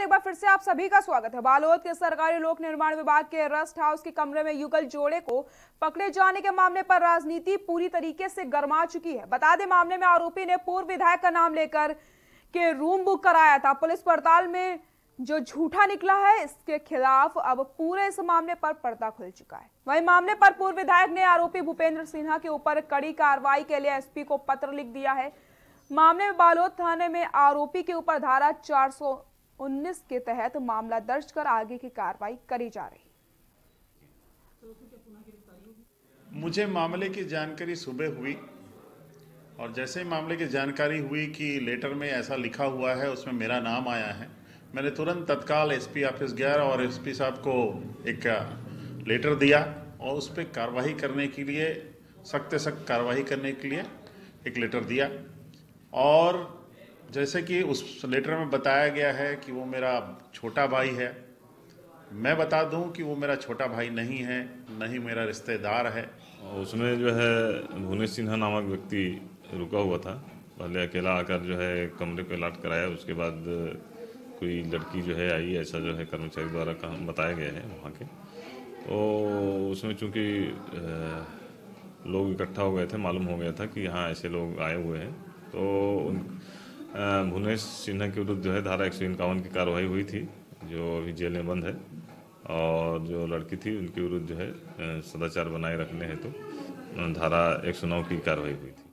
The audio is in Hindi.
एक बार फिर से आप सभी का स्वागत है। बालोद के सरकारी लोक निर्माण विभाग के रेस्ट हाउस के कमरे में युगल जोड़े को पकड़े जाने के मामले पर राजनीति पूरी तरीके से गर्मा चुकी है। बता दें, मामले में आरोपी ने पूर्व विधायक का नाम लेकर के रूम बुक कराया था। पुलिस पड़ताल में जो झूठा निकला है, इसके खिलाफ अब पूरे इस मामले पर पर्दा खुल चुका है। वहीं मामले पर पूर्व विधायक ने आरोपी भूपेंद्र सिन्हा के ऊपर कड़ी कार्रवाई के लिए एसपी को पत्र लिख दिया है। मामले में बालोद थाने में आरोपी के ऊपर धारा 419 के तहत मामला दर्ज कर आगे की कार्रवाई करी जा रही है। मुझे मामले की जानकारी सुबह हुई और जैसे ही मामले की जानकारी हुई कि लेटर में ऐसा लिखा हुआ है, उसमें मेरा नाम आया है, मैंने तुरंत तत्काल एसपी ऑफिस गया और एसपी साहब को एक लेटर दिया और उस पर कार्रवाई करने के लिए, सख्त से सख्त कार्रवाई करने के लिए एक लेटर दिया। और जैसे कि उस लेटर में बताया गया है कि वो मेरा छोटा भाई है, मैं बता दूं कि वो मेरा छोटा भाई नहीं है, न ही मेरा रिश्तेदार है। उसमें जो है भुवनेश सिन्हा नामक व्यक्ति रुका हुआ था। पहले अकेला आकर जो है कमरे पे लाट कराया, उसके बाद कोई लड़की जो है आई, ऐसा जो है कर्मचारी द्वारा बताया गया है वहाँ के। तो उसमें चूँकि लोग इकट्ठा हो गए थे, मालूम हो गया था कि यहाँ ऐसे लोग आए हुए हैं, तो भुवनेश सिन्हा के विरुद्ध जो है धारा 151 की कार्रवाई हुई थी, जो अभी जेल में बंद है। और जो लड़की थी उनके विरुद्ध जो है सदाचार बनाए रखने हेतु धारा 109 की कार्रवाई हुई थी।